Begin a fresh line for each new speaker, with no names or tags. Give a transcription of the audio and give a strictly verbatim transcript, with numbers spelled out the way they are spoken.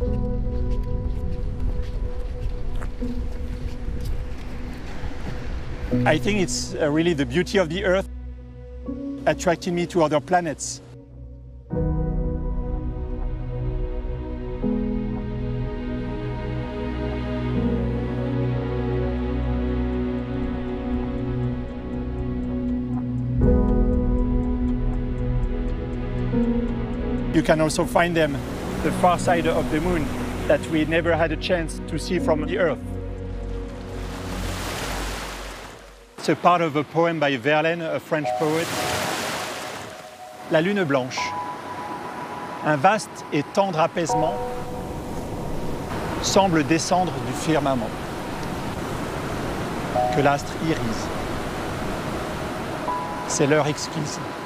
I think it's uh, really the beauty of the Earth attracting me to other planets. You can also find them the far side of the moon that we never had a chance to see from the Earth. It's a part of a poem by Verlaine, a French poet. La lune blanche, un vaste et tendre apaisement semble descendre du firmament, que l'astre irise. C'est l'heure exquise.